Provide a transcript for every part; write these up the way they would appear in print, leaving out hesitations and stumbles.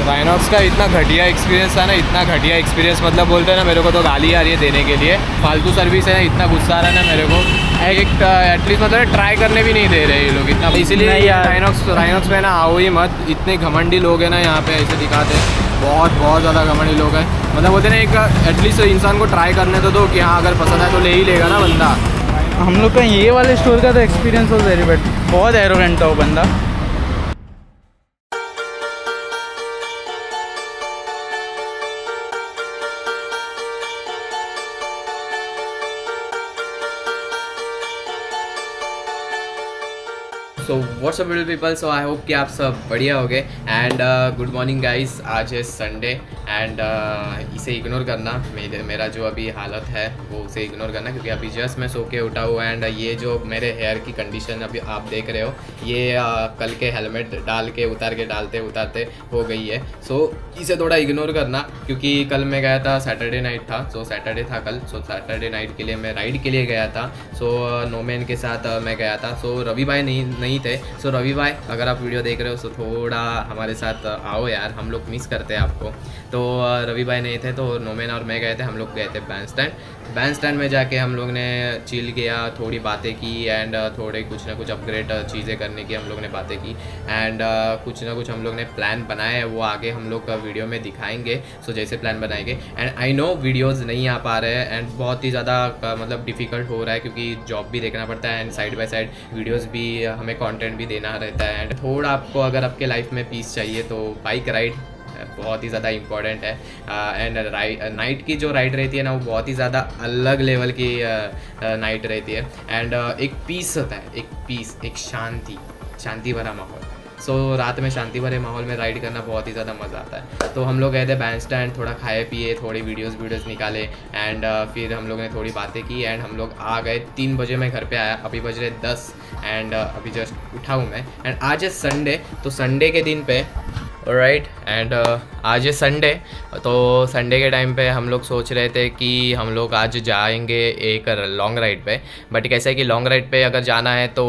Rhinox का इतना घटिया एक्सपीरियंस था ना, इतना घटिया एक्सपीरियंस, मतलब बोलते हैं ना, मेरे को तो गाली आ रही है देने के लिए। फालतू सर्विस है ना, इतना गुस्सा आ रहा है ना मेरे को। एटलीस्ट मतलब ट्राई करने भी नहीं दे रहे ये लोग इतना, इसीलिए राइनॉक्स में ना आओ ही मत। इतने घमंडी लोग हैं ना यहाँ पे, ऐसे दिखाते हैं, बहुत ज़्यादा घमंडी लोग हैं। मतलब बोलते हैं ना, एक एटलीस्ट इंसान को ट्राई करने तो दो कि हाँ अगर पसंद है तो ले ही लेगा ना बंदा। हम लोग का ये वाले स्टोर का तो एक्सपीरियंस वॉज वेरी बैड, बहुत एरोगेंट था वो बंदा। So what's up little people, so I hope कि आप सब बढ़िया हो गए। एंड गुड मॉर्निंग गाइस, आज है संडे एंड इसे इग्नोर करना, मेरा जो अभी हालत है वो उसे इग्नोर करना, क्योंकि अभी जस्ट मैं सो के उठा हूँ। एंड ये जो मेरे हेयर की कंडीशन अभी आप देख रहे हो, ये कल के हेलमेट डाल के डालते उतारते हो गई है। सो इसे थोड़ा इग्नोर करना, क्योंकि कल मैं गया था, सैटरडे नाइट था, सो सैटरडे था कल, सो सैटरडे नाइट के लिए मैं राइड के लिए गया था। सो नोमैन के साथ मैं गया था। सो रवि भाई नहीं थे। सो रवि भाई, अगर आप वीडियो देख रहे हो तो थोड़ा हमारे साथ आओ यार, हम लोग मिस करते हैं आपको। तो रवि भाई नहीं थे, तो नोमैन और मैं गए थे, हम लोग गए थे बैंड स्टैंड में जाके हम लोग ने चिल किया, थोड़ी बातें की एंड थोड़े कुछ ना कुछ अपग्रेड चीज़ें करने की हम लोग ने बातें की। एंड कुछ ना कुछ हम लोग ने प्लान बनाया है, वो आगे हम लोग का वीडियो में दिखाएंगे। सो जैसे प्लान बनाएंगे, एंड आई नो वीडियोज़ नहीं आ पा रहे हैं एंड बहुत ही ज़्यादा मतलब डिफ़िकल्ट हो रहा है, क्योंकि जॉब भी देखना पड़ता है and side by side videos भी, हमें कंटेंट भी देना रहता है। एंड थोड़ा आपको अगर आपके लाइफ में पीस चाहिए तो बाइक राइड बहुत ही ज़्यादा इम्पॉर्टेंट है। एंड नाइट की जो राइड रहती है ना, वो बहुत ही ज़्यादा अलग लेवल की नाइट रहती है। एंड एक पीस होता है, एक पीस, एक शांति भरा माहौल। सो रात में शांति भरे माहौल में राइड करना बहुत ही ज़्यादा मज़ा आता है। तो हम लोग गए थे बैंड स्टैंड, थोड़ा खाए पिए, थोड़ी वीडियोज़ निकाले एंड फिर हम लोग ने थोड़ी बातें की एंड हम लोग आ गए। 3 बजे मैं घर पे आया, अभी बज रहे 10 एंड अभी जस्ट उठा हूँ मैं। एंड आज है संडे, तो संडे के दिन पे राइट एंड आज है संडे, तो संडे के टाइम पे हम लोग सोच रहे थे कि हम लोग आज जाएंगे एक लॉन्ग राइड पे। बट कैसा है कि लॉन्ग राइड पे अगर जाना है तो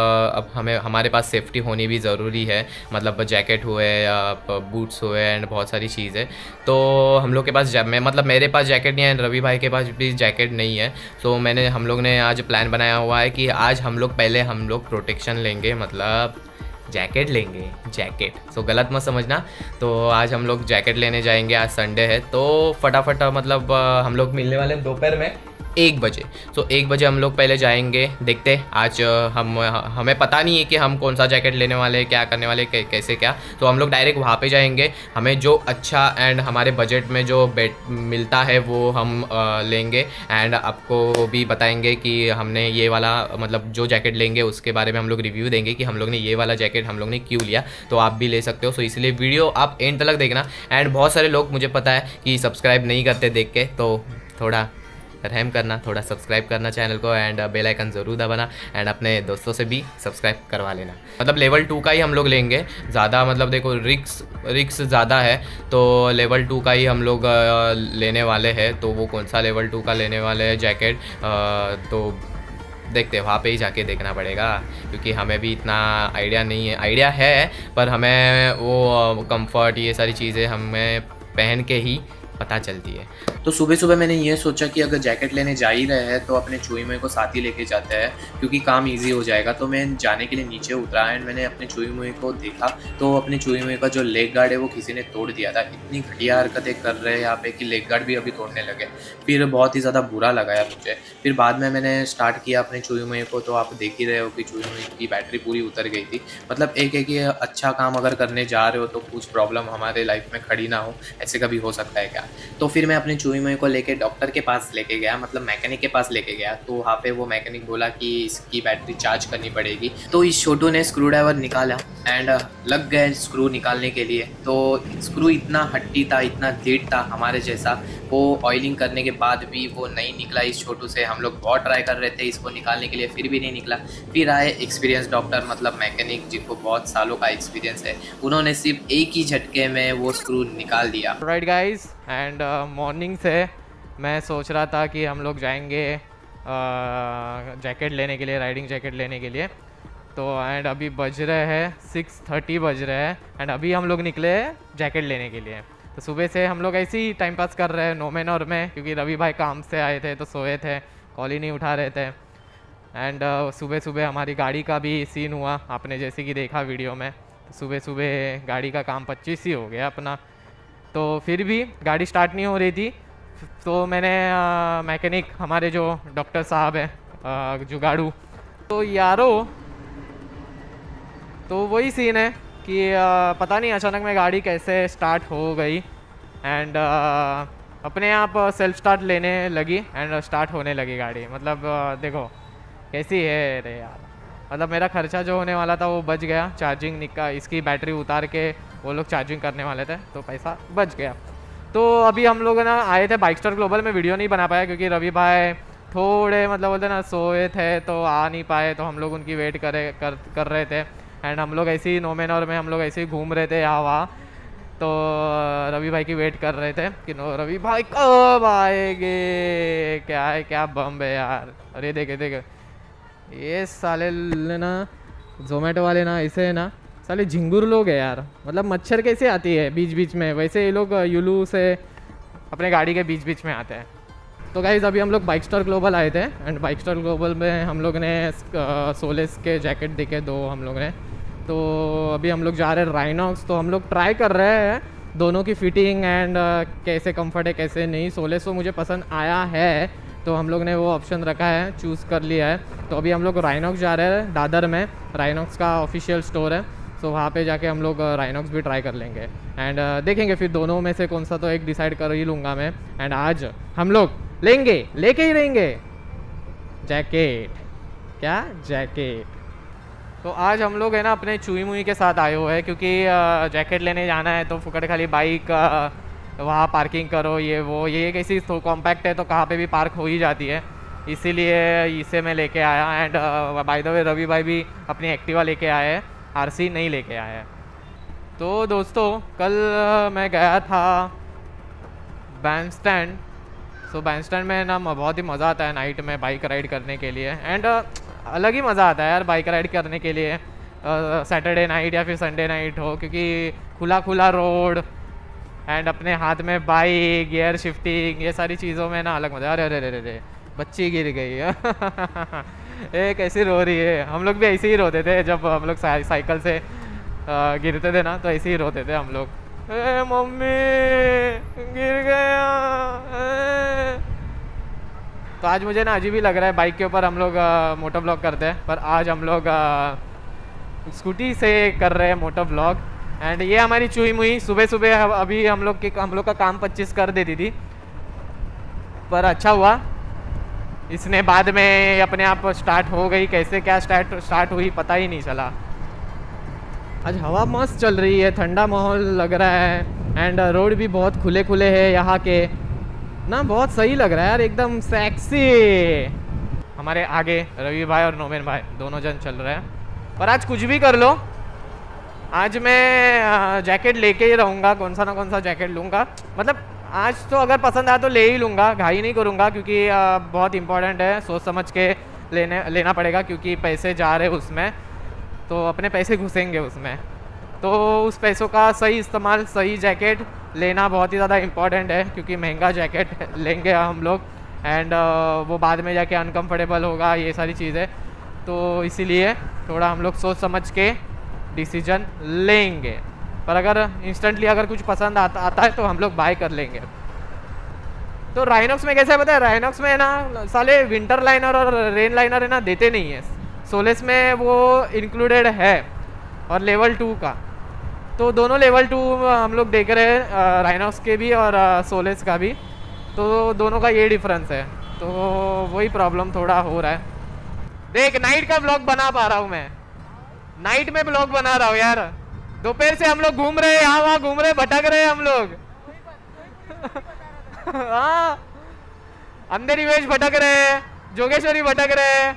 अब हमारे पास सेफ्टी होनी भी ज़रूरी है, मतलब जैकेट हुए, बूट्स हुए एंड बहुत सारी चीज़ें। तो हम लोग के पास मेरे पास जैकेट नहीं है, रवि भाई के पास भी जैकेट नहीं है। तो हम लोग ने आज प्लान बनाया हुआ है कि आज हम लोग प्रोटेक्शन लेंगे, मतलब जैकेट लेंगे, जैकेट। सो गलत मत समझना। तो आज हम लोग जैकेट लेने जाएंगे, आज संडे है, तो फटाफट मतलब हम लोग मिलने वाले हैं दोपहर में 1 बजे। सो 1 बजे हम लोग पहले जाएंगे, देखते आज हमें पता नहीं है कि हम कौन सा जैकेट लेने वाले, क्या करने वाले, कैसे क्या। तो हम लोग डायरेक्ट वहाँ पे जाएंगे, हमें जो अच्छा एंड हमारे बजट में जो मिलता है वो हम लेंगे एंड आपको भी बताएंगे कि हमने ये वाला, मतलब जो जैकेट लेंगे उसके बारे में हम लोग रिव्यू देंगे कि हम लोग ने ये वाला जैकेट हम लोग ने क्यों लिया। तो आप भी ले सकते हो। सो इसलिए वीडियो आप एंड तक देखना। एंड बहुत सारे लोग, मुझे पता है कि सब्सक्राइब नहीं करते देख के, तो थोड़ा रहम करना, थोड़ा सब्सक्राइब करना चैनल को एंड बेल आइकन ज़रूर दबाना एंड अपने दोस्तों से भी सब्सक्राइब करवा लेना। मतलब लेवल 2 का ही हम लोग लेंगे, ज़्यादा मतलब देखो रिक्स ज़्यादा है, तो लेवल 2 का ही हम लोग लेने वाले हैं। तो वो कौन सा लेवल 2 का लेने वाले हैं जैकेट, तो देखते हैं, वहाँ पे ही जाके देखना पड़ेगा, क्योंकि हमें भी इतना आइडिया नहीं है। आइडिया है पर हमें वो कंफर्ट, ये सारी चीज़ें हमें पहन के ही पता चलती है। तो सुबह सुबह मैंने ये सोचा कि अगर जैकेट लेने जा ही रहे हैं तो अपने चुई मुई को साथ ही लेके जाते हैं, क्योंकि काम इजी हो जाएगा। तो मैं जाने के लिए नीचे उतरा एंड मैंने अपने चुई मुई को देखा, तो अपने चुई मुई का जो लेग गार्ड है वो किसी ने तोड़ दिया था। इतनी घटिया हरकतें कर रहे हैं यहाँ पे कि लेग गार्ड भी अभी तोड़ने लगे। फिर बहुत ही ज़्यादा बुरा लगा यार मुझे। फिर बाद में मैंने स्टार्ट किया अपने चुई मुई को, तो आप देख ही रहे हो कि चुई मुई की बैटरी पूरी उतर गई थी। मतलब एक है कि अच्छा काम अगर करने जा रहे हो तो कुछ प्रॉब्लम हमारे लाइफ में खड़ी ना हो, ऐसे कभी हो सकता है क्या। तो फिर मैं अपने चुई मुई को लेके डॉक्टर के पास लेके गया, मतलब मैकेनिक के पास लेके गया। तो वहाँ पे वो मैकेनिक बोला कि इसकी बैटरी चार्ज करनी पड़ेगी। तो इस छोटू ने स्क्रू ड्राइवर निकाला एंड लग गए स्क्रू निकालने के लिए। तो स्क्रू इतना हट्टी था, इतना ढीठ था हमारे जैसा, वो ऑयलिंग करने के बाद भी वो नहीं निकला इस छोटू से। हम लोग बहुत ट्राई कर रहे थे इसको निकालने के लिए, फिर भी नहीं निकला। फिर आए एक्सपीरियंस डॉक्टर, मतलब मैकेनिक जिनको बहुत सालों का एक्सपीरियंस है, उन्होंने सिर्फ एक ही झटके में वो स्क्रू निकाल दिया। राइट गाइस, एंड मॉर्निंग से मैं सोच रहा था कि हम लोग जाएंगे जैकेट लेने के लिए, राइडिंग जैकेट लेने के लिए। तो एंड अभी बज रहे हैं 6:30 बज रहे हैं एंड अभी हम लोग निकले हैं जैकेट लेने के लिए। तो सुबह से हम लोग ऐसे ही टाइम पास कर रहे हैं नोमेन और मैं, क्योंकि रवि भाई काम से आए थे तो सोए थे, कॉल ही नहीं उठा रहे थे। एंड सुबह सुबह हमारी गाड़ी का भी सीन हुआ, आपने जैसे कि देखा वीडियो में। तो सुबह सुबह गाड़ी का काम 25 ही हो गया अपना, तो फिर भी गाड़ी स्टार्ट नहीं हो रही थी। तो मैंने मैकेनिक हमारे जो डॉक्टर साहब हैं जुगाड़ू, तो यारो तो वही सीन है कि पता नहीं अचानक में गाड़ी कैसे स्टार्ट हो गई एंड अपने आप सेल्फ स्टार्ट लेने लगी एंड स्टार्ट होने लगी गाड़ी। मतलब देखो कैसी है रे यार, मतलब मेरा खर्चा जो होने वाला था वो बच गया। चार्जिंग निका इसकी बैटरी उतार के वो लोग चार्जिंग करने वाले थे तो पैसा बच गया। तो अभी हम लोग ना आए थे बाइकस्टार ग्लोबल में, वीडियो नहीं बना पाया क्योंकि रवि भाई थोड़े मतलब बोलते ना सोए थे तो आ नहीं पाए, तो हम लोग उनकी वेट कर रहे थे। एंड हम लोग ऐसे ही नोमेन और में हम लोग ऐसे ही घूम रहे थे यहाँ वहाँ, तो रवि भाई की वेट कर रहे थे कि रवि भाई कब आएंगे। क्या है, क्या बम है यार। अरे देखे देखे ये साले ना जोमेटो वाले ना ऐसे है ना साले झिंगुर लोग है यार। मतलब मच्छर कैसे आती है बीच बीच में, वैसे ये लोग युलू से अपने गाड़ी के बीच बीच में आते हैं। तो गाइज़ अभी हम लोग बाइकस्टार ग्लोबल आए थे एंड बाइकस्टार ग्लोबल में हम लोग ने सोलेस के जैकेट दिखे दो हम लोग ने। तो अभी हम लोग जा रहे हैं राइनॉक्स, तो हम लोग ट्राई कर रहे हैं दोनों की फिटिंग एंड कैसे कंफर्ट है कैसे नहीं। सोलेस तो मुझे पसंद आया है तो हम लोग ने वो ऑप्शन रखा है, चूज़ कर लिया है। तो अभी हम लोग राइनॉक्स जा रहे हैं, दादर में राइनॉक्स का ऑफिशियल स्टोर है। तो वहाँ पे जाके हम लोग राइनॉक्स भी ट्राई कर लेंगे एंड देखेंगे फिर दोनों में से कौन सा तो एक डिसाइड कर ही लूँगा मैं। एंड आज हम लोग लेके ही रहेंगे जैकेट। क्या जैकेट? तो आज हम लोग है ना अपने चुई मुई के साथ आए हुए हैं क्योंकि जैकेट लेने जाना है। तो फुकट खाली बाइक वहाँ पार्किंग करो, ये एक ऐसी कॉम्पैक्ट है तो कहाँ पे भी पार्क हो ही जाती है, इसीलिए इसे मैं लेके आया। And by the way Ravi भाई भी अपनी एक्टिवा लेके आए हैं, आरसी नहीं लेके आए हैं। तो दोस्तों कल मैं गया था Bandstand. So Bandstand में ना बहुत ही मज़ा आता है नाइट में बाइक राइड करने के लिए एंड अलग ही मज़ा आता है यार बाइक राइड करने के लिए। सैटरडे नाइट या फिर संडे नाइट हो, क्योंकि खुला खुला रोड एंड अपने हाथ में बाइक, गियर शिफ्टिंग, ये सारी चीज़ों में ना अलग मज़ा। अरे अरे अरे अरे बच्ची गिर गई है ए कैसी रो रही है। हम लोग भी ऐसे ही रोते थे जब हम लोग साइकिल से गिरते थे ना, तो ऐसे ही रोते थे हम लोग, ए मम्मी गिर गया। तो आज मुझे ना अजीब ही लग रहा है, बाइक के ऊपर हम लोग मोटो ब्लॉग करते हैं पर आज हम लोग स्कूटी से कर रहे हैं मोटो ब्लॉग। एंड ये हमारी चुई मुई सुबह सुबह अभी हम लोग का काम 25 कर देती थी, पर अच्छा हुआ इसने बाद में अपने आप स्टार्ट हो गई। कैसे क्या स्टार्ट हुई पता ही नहीं चला। आज हवा मस्त चल रही है, ठंडा माहौल लग रहा है एंड रोड भी बहुत खुले खुले हैं यहाँ के ना, बहुत सही लग रहा है यार, एकदम सेक्सी। हमारे आगे रवि भाई और नोमेन भाई दोनों जन चल रहे हैं। पर आज कुछ भी कर लो, आज मैं जैकेट लेके ही रहूँगा, कौन सा ना कौन सा जैकेट लूँगा। मतलब आज तो अगर पसंद आया तो ले ही लूँगा, घाई नहीं करूँगा क्योंकि बहुत इंपॉर्टेंट है, सोच समझ के लेना पड़ेगा क्योंकि पैसे जा रहे उसमें, तो अपने पैसे घुसेंगे उसमें। तो उस पैसों का सही इस्तेमाल, सही जैकेट लेना बहुत ही ज़्यादा इम्पॉर्टेंट है क्योंकि महंगा जैकेट लेंगे हम लोग एंड वो बाद में जाके अनकम्फर्टेबल होगा, ये सारी चीज़ें। तो इसीलिए थोड़ा हम लोग सोच समझ के डिसीजन लेंगे। पर अगर इंस्टेंटली अगर कुछ पसंद आता है तो हम लोग बाय कर लेंगे। तो राइनॉक्स में कैसा है पता है, राइनॉक्स में है ना साले विंटर लाइनर और रेन लाइनर है ना देते नहीं है। सोलेस में वो इंक्लूडेड है और लेवल 2 का, तो दोनों लेवल 2 हम लोग देख रहे हैं, राइनॉक्स के भी और सोलेस का भी। तो दोनों का ये डिफरेंस है, तो वही प्रॉब्लम थोड़ा हो रहा है। देख नाइट का ब्लॉग बना पा रहा हूँ मैं, नाइट में ब्लॉग बना रहा हूँ यार। दोपहर से हम लोग घूम रहे हैं, यहाँ वहाँ घूम रहे, भटक रहे हैं हम लोग हाँ अंधेरी वेश भटक रहे हैं, जोगेश्वरी भटक रहे हैं।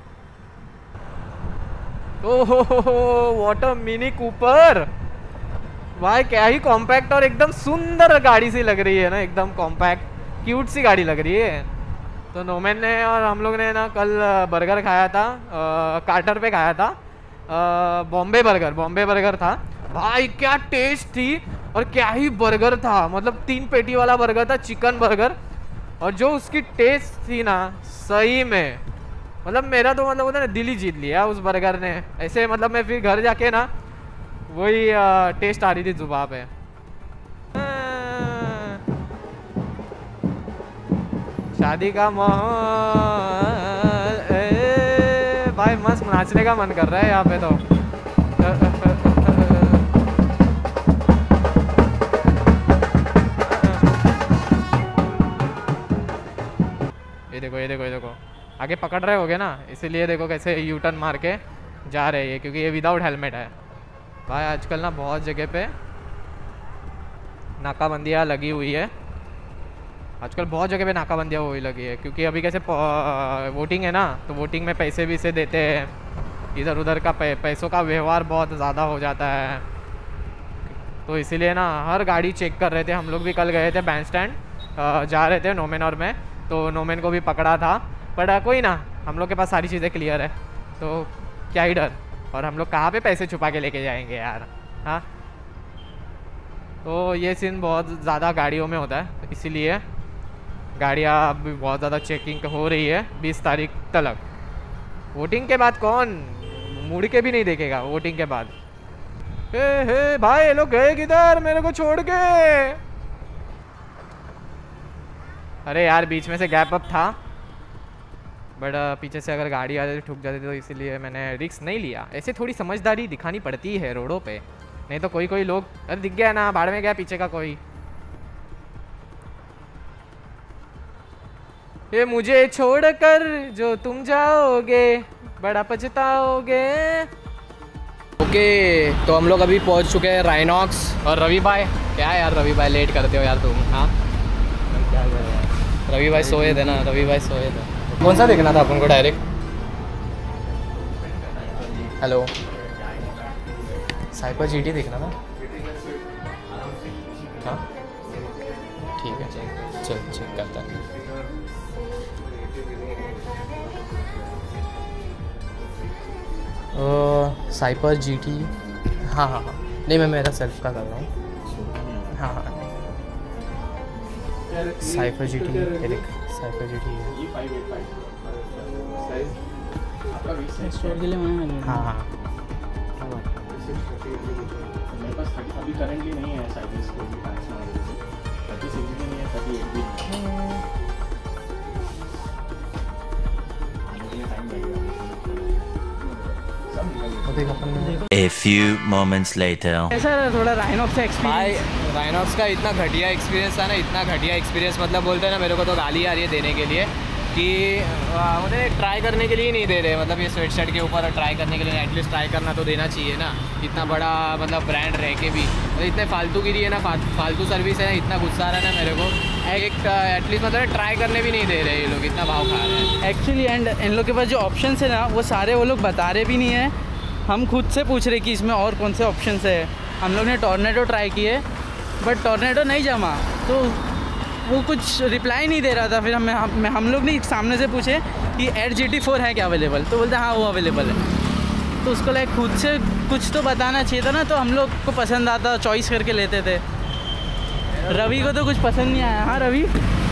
ओहो व्हाट अ मिनी कूपर भाई, क्या ही कॉम्पैक्ट और एकदम सुंदर गाड़ी सी लग रही है ना, एकदम कॉम्पैक्ट क्यूट सी गाड़ी लग रही है। तो नोमेन ने और हम लोग ने ना कल बर्गर खाया था, कार्टर पे खाया था बॉम्बे बर्गर था भाई, क्या टेस्ट थी और क्या ही बर्गर था। मतलब 3 पेटी वाला बर्गर था, चिकन बर्गर, और जो उसकी टेस्ट थी ना सही में, मतलब मेरा तो मतलब होता ना दिल ही जीत लिया उस बर्गर ने ऐसे। मतलब मैं फिर घर जाके ना वही टेस्ट आ रही थी जुबान पे। शादी का माहौल भाई, मस्त नाचने का मन कर रहा है यहाँ पे तो। ये देखो आगे पकड़ रहे होगे ना, इसीलिए देखो कैसे यू टर्न मार के जा रहे हैं, क्योंकि ये विदाउट हेलमेट है भाई। आजकल ना बहुत जगह पे नाकाबंदियाँ लगी हुई है, आजकल बहुत जगह पे नाकाबंदियाँ हुई लगी है, क्योंकि अभी कैसे वोटिंग है ना, तो वोटिंग में पैसे भी से देते हैं, इधर उधर का पैसों का व्यवहार बहुत ज़्यादा हो जाता है। तो इसीलिए ना हर गाड़ी चेक कर रहे थे। हम लोग भी कल गए थे बैंड स्टैंड, जा रहे थे नोमेनोर में, तो नोमेन को भी पकड़ा था, पर कोई ना, हम लोग के पास सारी चीज़ें क्लियर है, तो क्या ही डर। और हम लोग कहाँ पे पैसे छुपा के लेके जाएंगे यार, हाँ। तो ये सीन बहुत ज़्यादा गाड़ियों में होता है, इसीलिए गाड़ियाँ अभी बहुत ज़्यादा चेकिंग हो रही है 20 तारीख तक। वोटिंग के बाद कौन मुड़ के भी नहीं देखेगा वोटिंग के बाद। हे भाई, ये लोग गए किधर, मेरे को छोड़ के। अरे यार, बीच में से गैप अप था, बट पीछे से अगर गाड़ी आ जाती ठुक जाती, तो इसीलिए मैंने रिस्क नहीं लिया। ऐसे थोड़ी समझदारी दिखानी पड़ती है रोडों पे, नहीं तो कोई लोग, अरे दिख गया ना, बाढ़ में गया पीछे का कोई। ये मुझे छोड़कर जो तुम जाओगे बड़ा पछताओगे। ओके, तो हम लोग अभी पहुंच चुके हैं राइनॉक्स। और रवि भाई, क्या यार रवि भाई लेट करते हो यार तुम, हाँ क्या कर रहे हैं? रवि भाई सोए थे ना, रवि भाई सोए थे। कौन सा देखना था अपन को डायरेक्ट? हेलो, साइपर जीटी देखना था। हाँ ठीक है, चल चेक करता है। साइपर जीटी, हाँ हाँ हाँ, नहीं मैं मेरा सेल्फ का कर रहा हूँ। हाँ हाँ, Cypher GT, Cypher GT store के लिए मैंने, हाँ हाँ मेरे पास अभी करंटली नहीं है साइबर स्कोर भी 36 भी नहीं है, 38 भी नहीं है। आने के लिए टाइम लगेगा। A few moments later. ऐसा थोड़ा राइनॉक्स से भाई, एक्सपीरियंस। राइनॉक्स का इतना घटिया एक्सपीरियंस था ना, इतना घटिया एक्सपीरियंस, मतलब बोलते हैं ना, मेरे को तो गाली आ रही है देने के लिए कि मुझे ट्राई करने के लिए नहीं दे रहे। मतलब ये स्वेट शर्ट के ऊपर ट्राई करने के लिए एटलीस्ट ट्राई करना तो देना चाहिए ना, इतना बड़ा मतलब ब्रांड रह के भी। मतलब इतने फालतू गिरी है ना, फालतू सर्विस है ना, इतना गुस्सा आ रहा है ना मेरे को। एक एटलीस्ट मतलब ट्राई करने भी नहीं दे रहे ये लोग, इतना भाव खा रहे हैं एक्चुअली। एंड इन लोग के पास जो ऑप्शन है ना, वो सारे वो लोग बता रहे भी नहीं है। हम खुद से पूछ रहे कि इसमें और कौन से ऑप्शन है। हम लोग ने टॉर्नेडो ट्राई किए, बट टॉर्नेडो नहीं जमा, तो वो कुछ रिप्लाई नहीं दे रहा था। फिर हम लोग ने सामने से पूछे कि एयर GT4 है क्या अवेलेबल, तो बोलते हाँ वो अवेलेबल है। तो उसको लाइक खुद से कुछ तो बताना चाहिए था ना, तो हम लोग को पसंद आता, चॉइस करके लेते थे। रवि को तो कुछ पसंद नहीं आया। हाँ रवि,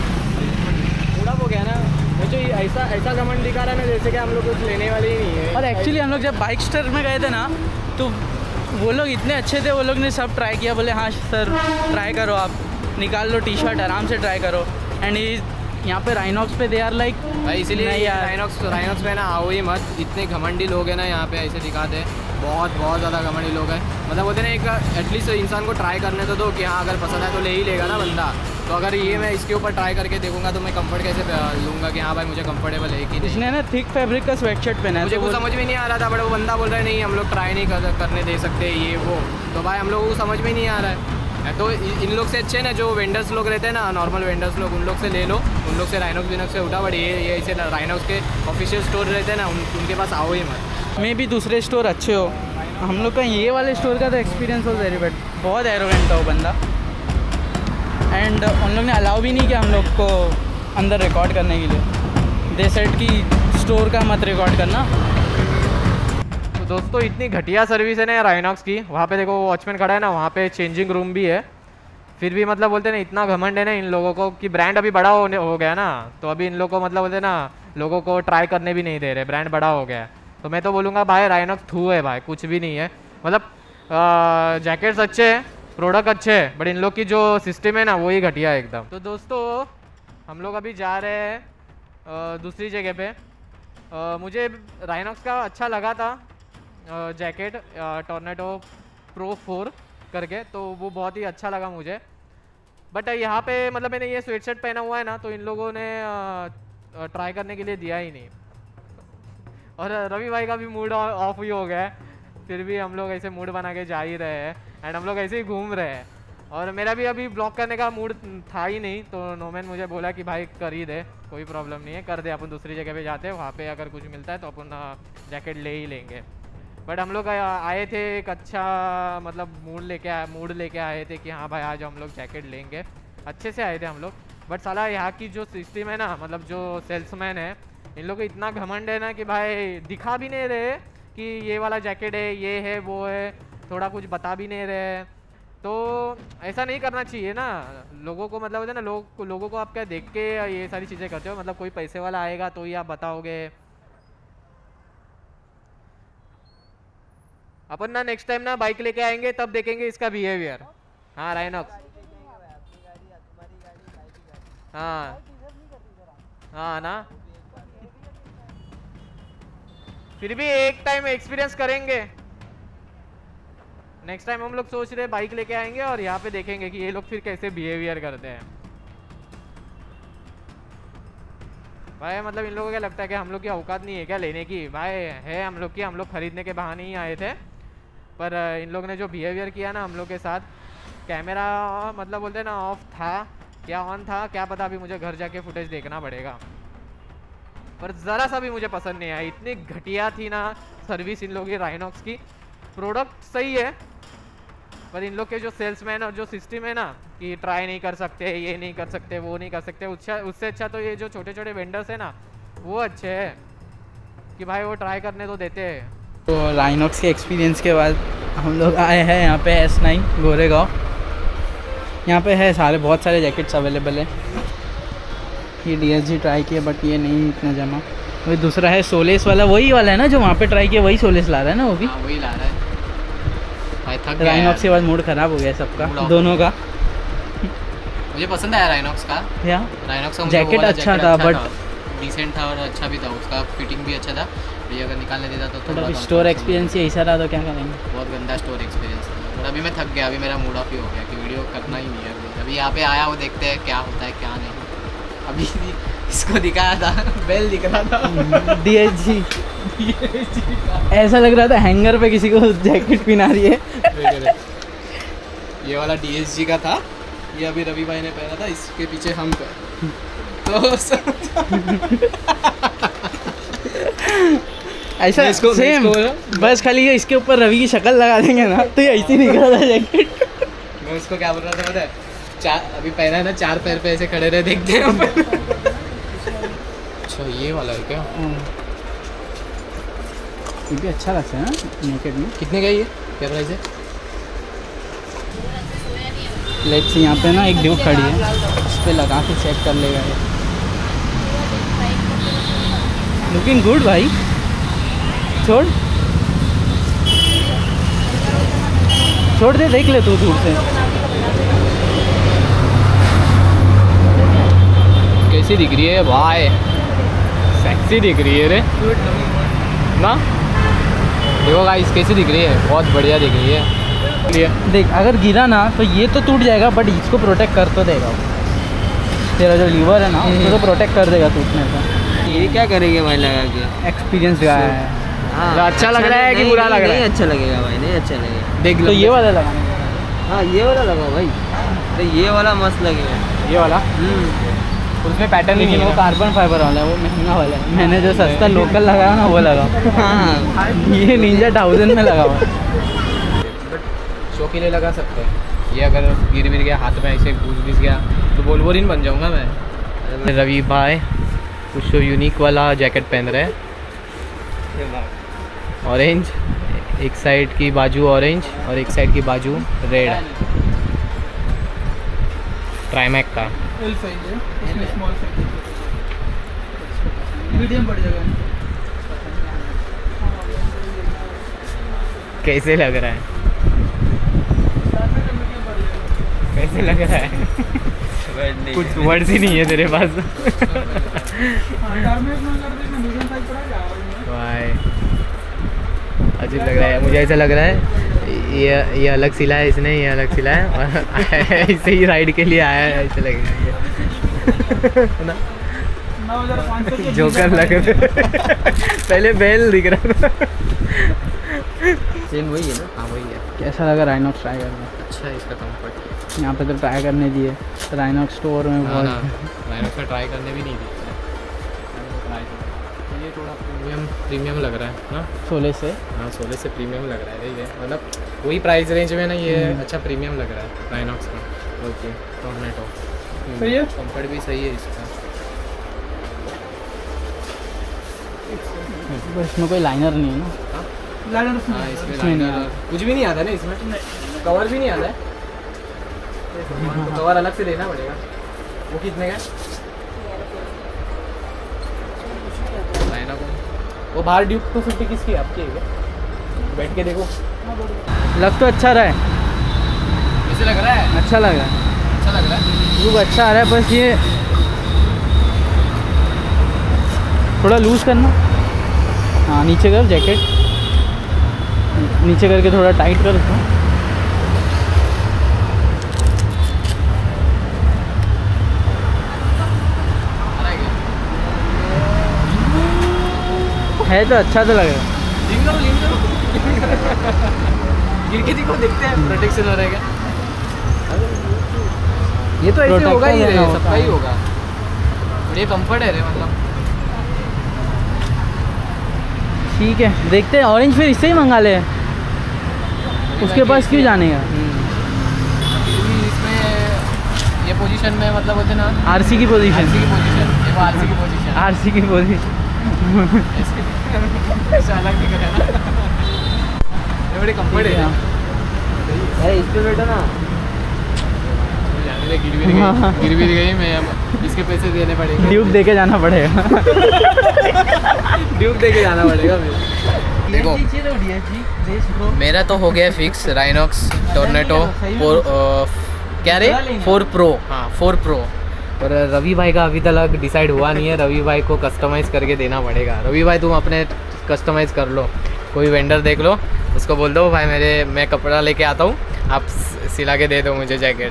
पूरा हो गया ना, मुझे ऐसा घमंड दिखा रहा है ना जैसे कि हम लोग कुछ लेने वाले ही नहीं है। और एक्चुअली हम लोग जब बाइक स्टर में गए थे ना, तो वो लोग इतने अच्छे थे, वो लोग ने सब ट्राई किया, बोले हाँ सर ट्राई करो, आप निकाल लो टी-शर्ट, आराम से ट्राई करो। एंड यहाँ पे राइनॉक्स पे दे आर लाइक भाई, इसीलिए नहीं यार, राइनॉक्स पे ना आओ ही मत। इतने घमंडी लोग हैं ना यहाँ पे, ऐसे दिखाते हैं, बहुत ज़्यादा घमंडी लोग हैं। मतलब बोलते ना, एक एटलीस्ट इंसान को ट्राई करने तो दो कि हाँ अगर पसंद है तो ले ही लेगा ना बंदा। तो अगर ये मैं इसके ऊपर ट्राई करके देखूंगा तो मैं कंफर्ट कैसे लूँगा कि हाँ भाई मुझे कंफर्टेबल है कि नहीं। इसने ना थिक फैब्रिक का स्वेट शर्ट पहना है, मुझे तो कुछ समझ में नहीं आ रहा था, बट वो बंदा बोल रहा है नहीं हम लोग ट्राई नहीं करने दे सकते ये वो। तो भाई हम लोगों को समझ में नहीं आ रहा है। तो इन लोग से अच्छे ना जो वेंडर्स लोग रहते हैं ना, नॉर्मल वेंडर्स लोग, उन लोग से ले लो, उन लोग से राइनॉक्स विनॉक्स से उठा। बट ये ऐसे राइनॉक्स के ऑफिशियल स्टोर रहते हैं ना, उनके पास आओ ही मत। मे भी दूसरे स्टोर अच्छे हो। हम लोग का ये वाले स्टोर का तो एक्सपीरियंस वॉज वेरी बैड, बहुत एरोगेंट था वो बंदा। एंड उन लोग ने अलाउ भी नहीं किया हम लोग को अंदर रिकॉर्ड करने के लिए। दे सेड कि स्टोर का मत रिकॉर्ड करना। तो दोस्तों इतनी घटिया सर्विस है ना राइनॉक्स की। वहाँ पे देखो वॉचमैन खड़ा है ना, वहाँ पे चेंजिंग रूम भी है। फिर भी मतलब बोलते ना इतना घमंड है ना इन लोगों को कि ब्रांड अभी बड़ा हो गया ना, तो अभी इन लोगों को मतलब बोलते ना लोगों को ट्राई करने भी नहीं दे रहे, ब्रांड बड़ा हो गया है। तो मैं तो बोलूँगा भाई राइनॉक्स थू है भाई, कुछ भी नहीं है। मतलब जैकेट्स अच्छे हैं, प्रोडक्ट अच्छे हैं, बट इन लोग की जो सिस्टम है ना वही घटिया है एकदम। तो दोस्तों हम लोग अभी जा रहे हैं दूसरी जगह पे। मुझे राइनॉक्स का अच्छा लगा था जैकेट, टॉर्नेडो प्रो 4 करके, तो वो बहुत ही अच्छा लगा मुझे। बट यहाँ पे मतलब मैंने ये स्वेटशर्ट पहना हुआ है ना, तो इन लोगों ने ट्राई करने के लिए दिया ही नहीं। और रवि भाई का भी मूड ऑफ ही हो गया है, फिर भी हम लोग ऐसे मूड बना के जा ही रहे हैं एंड हम लोग ऐसे ही घूम रहे हैं। और मेरा भी अभी ब्लॉग करने का मूड था ही नहीं, तो नोमैन मुझे बोला कि भाई कर ही दे, कोई प्रॉब्लम नहीं है, कर दे, अपन दूसरी जगह पे जाते हैं, वहाँ पे अगर कुछ मिलता है तो अपन जैकेट ले ही लेंगे। बट हम लोग आए थे एक अच्छा मतलब मूड लेके आए थे कि हाँ भाई आज हम लोग जैकेट लेंगे, अच्छे से आए थे हम लोग। बट साला यहाँ की जो सिस्टम है ना, मतलब जो सेल्समैन है, इन लोग को इतना घमंड है ना कि भाई दिखा भी नहीं रहे कि ये वाला जैकेट है, ये है, वो है, थोड़ा कुछ बता भी नहीं रहे। तो ऐसा नहीं करना चाहिए ना लोगों को, मतलब होता है ना लोगों को आप क्या देख के ये सारी चीज़ें करते हो। मतलब कोई पैसे वाला आएगा तो ही आप बताओगे। अपन ना नेक्स्ट टाइम ना बाइक लेके आएंगे तब देखेंगे इसका बिहेवियर। हाँ राइनॉक्स, हाँ हाँ ना, फिर भी एक टाइम एक्सपीरियंस करेंगे। नेक्स्ट टाइम हम लोग सोच रहे बाइक लेके आएंगे और यहाँ पे देखेंगे कि ये लोग फिर कैसे बिहेवियर करते हैं। भाई मतलब इन लोगों को क्या लगता है कि हम लोग की औकात नहीं है क्या लेने की? भाई है हम लोग की, हम लोग खरीदने के बहाने ही आए थे। पर इन लोग ने जो बिहेवियर किया ना हम लोग के साथ, कैमरा मतलब बोलते हैं ना ऑफ था क्या ऑन था क्या पता, अभी मुझे घर जाके फुटेज देखना पड़ेगा। पर ज़रा सा भी मुझे पसंद नहीं आया, इतनी घटिया थी ना सर्विस इन लोगों की राइनॉक्स की। प्रोडक्ट सही है पर इन लोग के जो सेल्समैन और जो सिस्टम है ना कि ट्राई नहीं कर सकते, ये नहीं कर सकते, वो नहीं कर सकते, उससे अच्छा तो ये जो छोटे छोटे वेंडर्स है ना वो अच्छे हैं कि भाई वो ट्राई करने तो देते हैं। तो राइनॉक्स के एक्सपीरियंस के बाद हम लोग आए हैं यहाँ पे S9 गोरेगांव। यहाँ पे है बहुत सारे जैकेट्स अवेलेबल है। ये DSG ट्राई किया बट ये नहीं इतना जमा। वही दूसरा है सोलेस वाला, वही वाला है ना जो वहाँ पे ट्राई किया, वही सोलेस ला रहा है ना वो भी। हाँ, वही ला रहा है भाई, थक गया। राइनॉक्स के बाद मूड खराब हो गया सबका, दोनों का। मुझे पसंद आया राइनॉक्स का। राइनॉक्स का जैकेट अच्छा था बट डिसेंट था और अच्छा भी था, उसका फिटिंग भी अच्छा था। ये अगर निकालने देता तो थोड़ा स्टोर एक्सपीरियंस ही ऐसा रहा तो क्या करेंगे। बहुत गंदा स्टोर एक्सपीरियंस था। और अभी मैं थक गया, अभी मेरा मूड ऑफ ही हो गया कि वीडियो करना ही नहीं है। अभी यहाँ पे आया, वो देखते हैं क्या होता है क्या नहीं। अभी इसको दिखाया था, बेल दिख रहा था DSG ऐसा लग रहा था हैंगर पे किसी को जैकेट पहना रही है। ये वाला DSG का था, ये अभी रवि भाई ने पहना था, इसके पीछे हम तो ऐसा इसको सेम बस खाली इसके ऊपर रवि की शक्ल लगा देंगे ना तो ये ऐसे ही निकल रहा था जैकेट। मैं उसको क्या बोल रहा था पता है, अभी पहना है ना, 4 पैर पे ऐसे खड़े रहे देखते हैं। अच्छा ये वाला है क्या? ये भी अच्छा लगता है ना जैकेट में। कितने का ये, क्या प्राइस है? लेट्स यहाँ पे ना एक ड्यू खड़ी है, उस पर लगा के चेक कर लेगा ये। लुकिंग गुड भाई, छोड़ दे, देख ले तू दूर से कैसी दिख रही है भाई, सेक्सी दिख रही है रे ना। देखो गाइस कैसी दिख रही है, बहुत बढ़िया दिख रही है। देख अगर गिरा ना तो ये तो टूट जाएगा बट इसको प्रोटेक्ट कर तो देगा। तेरा जो लीवर है ना उसको तो प्रोटेक्ट कर देगा टूटने से। ये क्या करेंगे भाई लगा के? एक्सपीरियंस रहा है। हाँ, अच्छा लग रहा है कि बुरा लग रहा है? नहीं अच्छा लगेगा भाई, नहीं अच्छा लगेगा। देख तो ये वाला लगाना। हाँ ये वाला लगाओ भाई, तो ये वाला मस्त लगेगा। ये वाला उसमें पैटर्न लेकिन वो कार्बन फाइबर वाला है, वो महंगा वाला है। मैंने जो सस्ता लोकल लगाया ना वो लगाओ। हाँ ये निंजा 1000 में लगा हुआ। शो के लिए लगा सकते हैं। ये अगर गिर गया हाथ में ऐसे घुस गया तो वोल्वरिन बन जाऊंगा मैं। रवि भाई कुछ यूनिक वाला जैकेट पहन रहे हैं, ऑरेंज। एक साइड की बाजू ऑरेंज और एक साइड की बाजू रेड। ट्राइमैक का एल साइज है, इसमें स्मॉल साइज मीडियम पड़ जाएगा। कैसे लग रहा है? कैसे लग रहा है? कुछ वर्ड्स ही नहीं है तेरे पास। वाई अजीब लग रहा है मुझे। ऐसा लग रहा है ये अलग सिला है इसने, ये अलग सिला है और ऐसे ही राइड के लिए आया है, ऐसे लग रहा है ना। जोकर लग रहा है। पहले बेल दिख रहा था। सेम वही है ना? हाँ वही है। कैसा लगा राइनॉक्स ट्राई करना? अच्छा है इसका कंफर्ट। यहाँ पे तो ट्राई करने दिए, राइनॉक्स स्टोर में बहुत राइनॉक्स में ट्राई करने भी नहीं दी। ये थोड़ा प्रीमियम लग रहा है ना 16 से। हाँ 16 से प्रीमियम लग रहा है ये, मतलब वही प्राइस रेंज में ना ये अच्छा प्रीमियम लग रहा है राइनॉक्स का। ओके टॉर्नेडो सही है, कंफर्ट भी सही है इसका। इसमें कोई लाइनर नहीं है ना? हाँ इसमें इसमें नहीं लाइनर कुछ भी नहीं आता ना इसमें, कवर भी नहीं आता है। तो कवर अलग से लेना पड़ेगा। वो कितने का? लाइनर को वो बाहर ड्यूक 250 किसकी है? आपकी है क्या? बैठ के देखो। लग तो अच्छा रहा है, कैसे लग रहा है? अच्छा लग रहा है, अच्छा लग रहा है। लुक अच्छा आ रहा है, बस ये थोड़ा लूज करना। हाँ नीचे कर, जैकेट नीचे करके थोड़ा टाइट कर इसको। है तो अच्छा तो लग रहा है। लीन करो लीन करो। गिर के देखो, देखते हैं प्रोटेक्शन हो रहेगा। ये तो ऐसे Protector होगा ही रे, लेना होता सबका ही है। होगा। और ये कंफर्ट है रे, मतलब ठीक है, देखते हैं। ऑरेंज फिर इससे ही मंगा ले, उसके पास क्यों जाने का? इसमें ये पोजीशन में मतलब होते ना आरसी की पोजीशन, आरसी की पोजीशन, ये वो आरसी की पोजीशन। आरसी की पोजीशन ऐसा अलग दिख रहा है ना। ये बड़े कंफर्ट है। अरे इस पे बैठो ना। जाने दे, गिर भी गई मैं, इसके पैसे देने पड़ेंगे। ड्यूब दे के जाना पड़ेगा। ड्यूब दे के जाना पड़ेगा मेरे। देखो मेरा तो हो गया फिक्स राइनॉक्स टॉर्नेडो 4 क्या रे 4 प्रो। हाँ 4 प्रो। और रवि भाई का अभी तक डिसाइड हुआ नहीं है। रवि भाई को कस्टमाइज़ करके देना पड़ेगा। रवि भाई तुम अपने कस्टमाइज़ कर लो, कोई वेंडर देख लो, उसको बोल दो भाई मैं कपड़ा लेके आता हूँ, आप सिला के दे दो मुझे जैकेट।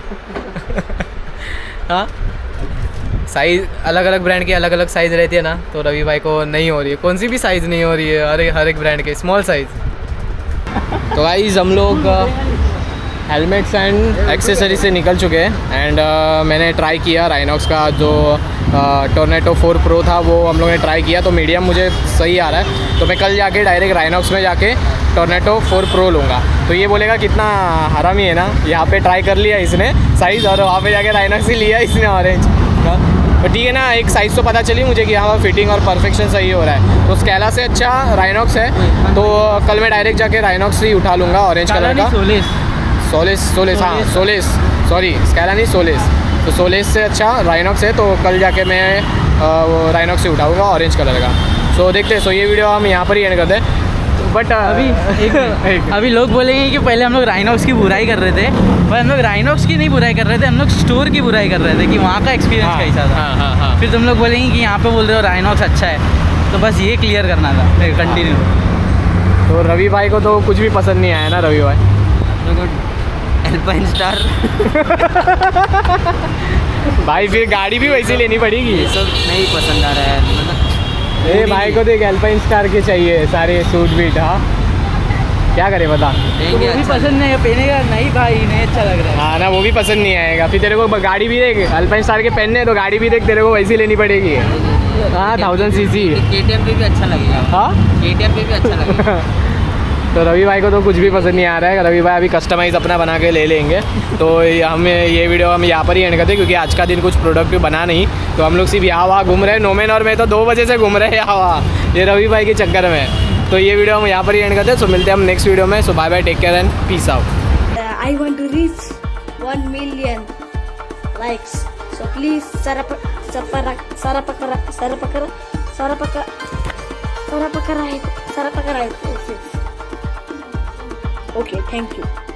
हाँ साइज़ अलग अलग ब्रांड की अलग अलग साइज़ रहती है ना, तो रवि भाई को नहीं हो रही है, कौन सी भी साइज़ नहीं हो रही है, हर एक ब्रांड के स्मॉल साइज़। तो गाइस हम लोग हेलमेट्स एंड एक्सेसरी से निकल चुके हैं एंड मैंने ट्राई किया राइनॉक्स का जो टॉर्नेडो 4 प्रो था, वो हम लोगों ने ट्राई किया, तो मीडियम मुझे सही आ रहा है। तो मैं कल जाके डायरेक्ट राइनॉक्स में जाके टॉर्नेडो 4 प्रो लूँगा। तो ये बोलेगा कितना हरामी है ना, यहाँ पे ट्राई कर लिया इसने साइज़ और वहाँ पे जाके राइनॉक्स ही लिया इसने ऑरेंज। तो ठीक है ना, एक साइज़ तो पता चली मुझे कि यहाँ फिटिंग और परफेक्शन सही हो रहा है। तो स्केला से अच्छा राइनॉक्स है, तो कल मैं डायरेक्ट जाके राइनॉक्स ही उठा लूँगा ऑरेंज कलर का। सोलिस हाँ सोलिस, सॉरी स्केला नहीं सोलिस। तो सोलिस से अच्छा राइनॉक्स है, तो कल जाके मैं वो राइनॉक्स से उठाऊँगा ऑरेंज कलर का। सो देखते हैं। सो ये वीडियो हम यहाँ पर ही एंड करते हैं। बट अभी लोग बोलेंगे कि पहले हम लोग राइनॉक्स की बुराई कर रहे थे, पर हम लोग राइनॉक्स की नहीं बुराई कर रहे थे, हम लोग स्टोर की बुराई कर रहे थे कि वहाँ का एक्सपीरियंस कैसा था। हाँ। फिर तुम लोग बोलेंगे कि यहाँ पे बोल रहे हो राइनॉक्स अच्छा है, तो बस ये क्लियर करना था। फिर कंटिन्यू। तो रवि भाई को तो कुछ भी पसंद नहीं आया ना रवि भाई? एल्पाइन स्टार भाई फिर गाड़ी भी वैसी लेनी पड़ेगी। ये सब नहीं पसंद आ रहा है, मतलब ए भाई को तो एक एल्पाइन स्टार के चाहिए सारे सूट बीट। हाँ क्या करे बता। तो वो भी पसंद नहीं है, पहनेगा नहीं भाई, नहीं अच्छा लग रहा है। हाँ ना, वो भी पसंद नहीं आएगा। फिर तेरे को गाड़ी भी देख, एल्पाइन स्टार के पहनने हैं तो गाड़ी भी देख, तेरे को वैसी लेनी पड़ेगी। हाँ 1000 सीसी। KTM पे भी अच्छा लगेगा। हाँ KTM पे भी अच्छा लगेगा। तो रवि भाई को तो कुछ भी पसंद नहीं आ रहा है। रवि भाई अभी कस्टमाइज़ अपना बना के ले लेंगे। तो हमें ये वीडियो हम यहाँ पर ही एंड करते हैं, क्योंकि आज का दिन कुछ प्रोडक्टिव बना नहीं। तो हम लोग सिर्फ यहाँ वहाँ घूम रहे हैं। नोमेन और मैं तो 2 बजे से घूम रहे हैं यहाँ वहाँ, ये रवि भाई के चक्कर में। तो ये वीडियो हम यहाँ पर ही एंड करते हैं। सो मिलते हैं हम नेक्स्ट वीडियो में। So bye bye, take care and peace out. I want to reach 1 million likes. So please subscribe. Okay, thank you.